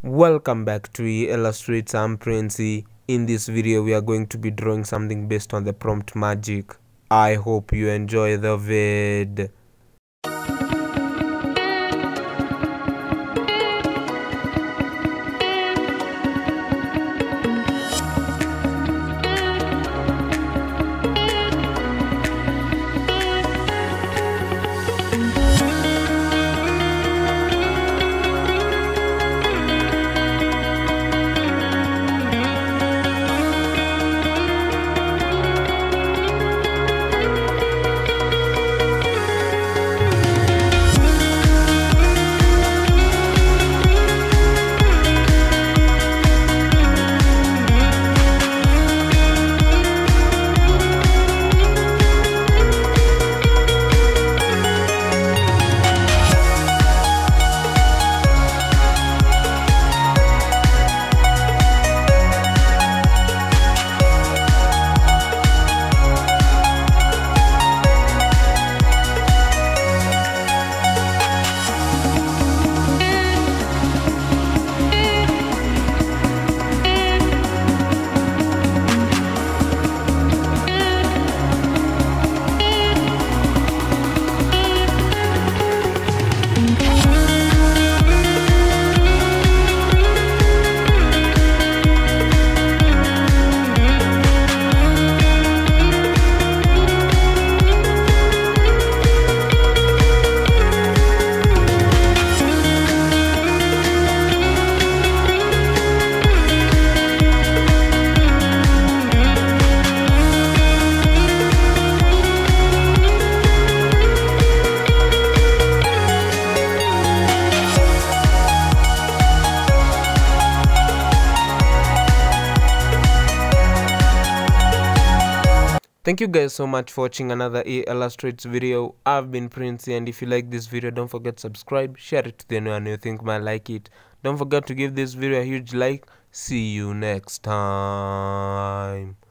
Welcome back to EIllustrates. I'm Princey. In this video we are going to be drawing something based on the prompt magic. I hope you enjoy the vid. Thank you guys so much for watching another EIllustrates video. I've been Princey, and if you like this video, don't forget to subscribe, share it to anyone you think might like it. Don't forget to give this video a huge like. See you next time.